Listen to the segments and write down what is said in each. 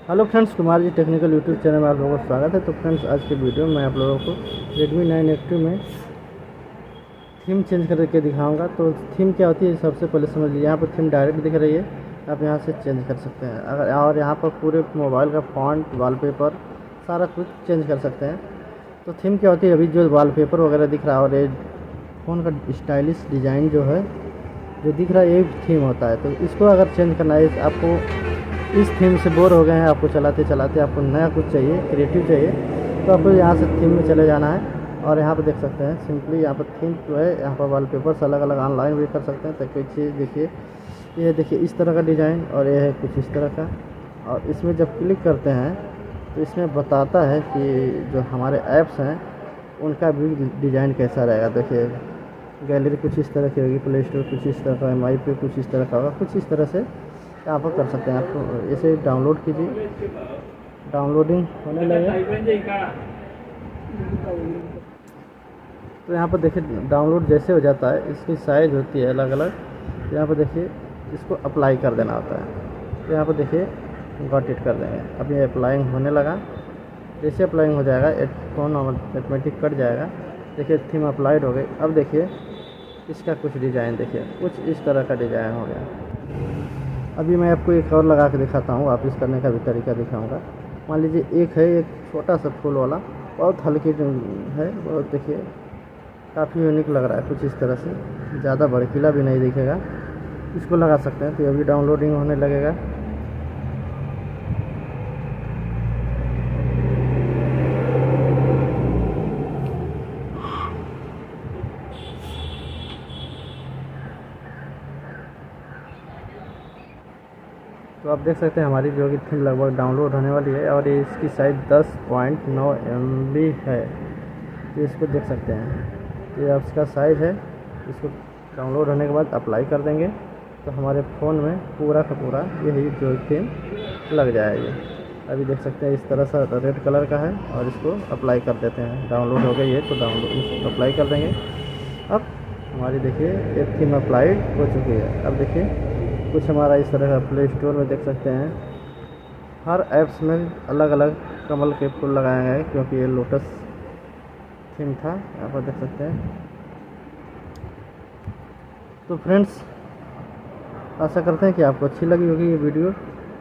Hello friends, Kumar ji technical YouTube channel में आप लोगों का स्वागत है। तो फ्रेंड्स, आज के वीडियो में आप लोगों को Redmi 9 Active में थीम चेंज करके दिखाऊंगा। तो थीम क्या होती है सबसे पहले समझ लीजिए। यहाँ पर थीम डायरेक्ट दिख रही है, आप यहाँ से चेंज कर सकते हैं। अगर और यहाँ पर पूरे मोबाइल का फॉन्ट, वॉलपेपर सारा कुछ चेंज कर सकते हैं। तो थीम क्या होती है, अभी जो वॉलपेपर वगैरह दिख रहा है और ये फ़ोन का स्टाइलिश डिज़ाइन जो है जो दिख रहा है, ये थीम होता है। तो इसको अगर चेंज करना है, आपको इस थीम से बोर हो गए हैं, आपको चलाते चलाते आपको नया कुछ चाहिए, क्रिएटिव चाहिए, तो आपको यहाँ से थीम में चले जाना है। और यहाँ पर देख सकते हैं सिंपली यहाँ पर थीम जो है, यहाँ पर वॉलपेपर्स अलग अलग ऑनलाइन भी कर सकते हैं। तो कोई चीज़ देखिए, ये देखिए इस तरह का डिज़ाइन और ये है कुछ इस तरह का। और इसमें जब क्लिक करते हैं तो इसमें बताता है कि जो हमारे ऐप्स हैं उनका भी डिज़ाइन कैसा रहेगा। देखिए गैलरी कुछ इस तरह की होगी, प्ले स्टोर कुछ इस तरह का, MI पे कुछ इस तरह का होगा, कुछ इस तरह से यहाँ पर कर सकते हैं। आपको इसे डाउनलोड कीजिए, डाउनलोडिंग होने लगेगा। तो यहाँ पर देखिए डाउनलोड जैसे हो जाता है, इसकी साइज़ होती है अलग अलग। यहाँ पर देखिए इसको अप्लाई कर देना होता है। तो यहाँ पर देखिए गॉट इट कर देंगे। अब ये अप्लाइंग होने लगा। जैसे अप्लाइंग हो जाएगा फ़ोन ऑटोमेटिक कट जाएगा। देखिए थीम अप्लाइड हो गई। अब देखिए इसका कुछ डिज़ाइन देखिए, कुछ इस तरह का डिज़ाइन हो गया। अभी मैं आपको एक और लगा के दिखाता हूँ, वापस करने का भी तरीका दिखाऊंगा। मान लीजिए एक है, एक छोटा सा फूल वाला, बहुत हल्की है, बहुत देखिए काफ़ी यूनिक लग रहा है, कुछ इस तरह से, ज़्यादा भड़कीला भी नहीं दिखेगा। इसको लगा सकते हैं। तो अभी डाउनलोडिंग होने लगेगा। तो आप देख सकते हैं हमारी जो कि थीम लगभग डाउनलोड होने वाली है और ये इसकी साइज़ 10.9 MB है। तो इसको देख सकते हैं, ये इसका साइज़ है। इसको डाउनलोड होने के बाद अप्लाई कर देंगे तो हमारे फ़ोन में पूरा का पूरा यही जो थीम लग जाएगी। अभी देख सकते हैं इस तरह से रेड कलर का है और इसको अप्लाई कर देते हैं। डाउनलोड हो गई है तो डाउनलोड इसको अप्लाई कर देंगे। अब हमारी देखिए एक थीम अप्लाई हो चुकी है। अब देखिए कुछ हमारा इस तरह का प्ले स्टोर में देख सकते हैं, हर ऐप्स में अलग अलग कमल के फूल लगाए गए हैं, क्योंकि ये लोटस थीम था। यहाँ पर देख सकते हैं। तो फ्रेंड्स, आशा करते हैं कि आपको अच्छी लगी होगी ये वीडियो।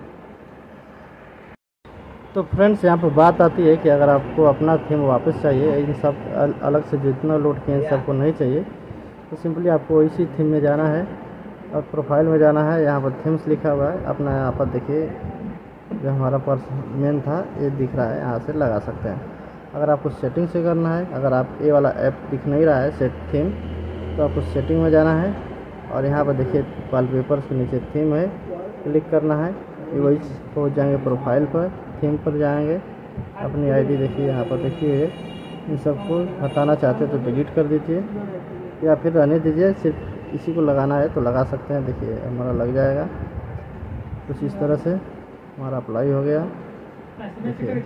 तो फ्रेंड्स, यहाँ पर बात आती है कि अगर आपको अपना थीम वापस चाहिए, इन सब अलग से जितना लोड किए इन सबको नहीं चाहिए, तो सिंपली आपको इसी थीम में जाना है और प्रोफाइल में जाना है। यहाँ पर थीम्स लिखा हुआ है, अपना यहाँ पर देखिए जो हमारा पर्स मेन था ये दिख रहा है, यहाँ से लगा सकते हैं। अगर आपको सेटिंग से करना है, अगर आप ये वाला ऐप दिख नहीं रहा है सेट थीम, तो आपको सेटिंग में जाना है और यहाँ पर देखिए वॉलपेपर्स के नीचे थीम है, क्लिक करना है। ये वही पहुँच जाएंगे प्रोफाइल पर, थीम पर जाएंगे। अपनी ID देखिए, यहाँ पर देखिए इन सबको हटाना चाहते हैं तो डिलीट कर दीजिए या फिर रहने दीजिए। सिर्फ इसी को लगाना है तो लगा सकते हैं। देखिए हमारा लग जाएगा कुछ इस तरह से, हमारा अप्लाई हो गया। देखिए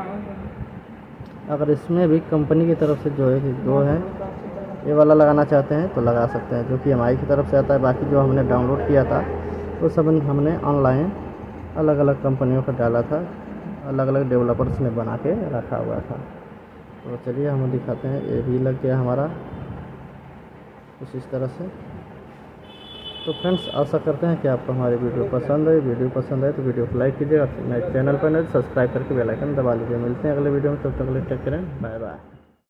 अगर इसमें भी कंपनी की तरफ से जो है दो है, ये वाला लगाना चाहते हैं तो लगा सकते हैं, जो कि MI की तरफ से आता है। बाकी जो हमने डाउनलोड किया था वो सब हमने ऑनलाइन अलग अलग कंपनियों का डाला था, अलग अलग डेवलपर्स ने बना के रखा हुआ था। तो चलिए हम दिखाते हैं। ये भी लग गया हमारा कुछ इस तरह से। तो फ्रेंड्स, आशा करते हैं कि आपको हमारी वीडियो पसंद है। वीडियो पसंद है तो वीडियो को लाइक कीजिए और मेरे चैनल पर नहीं सब्सक्राइब करके बेल आइकन दबा लीजिए। मिलते हैं अगले वीडियो में, तब तक के लिए टेक केयर, बाय बाय।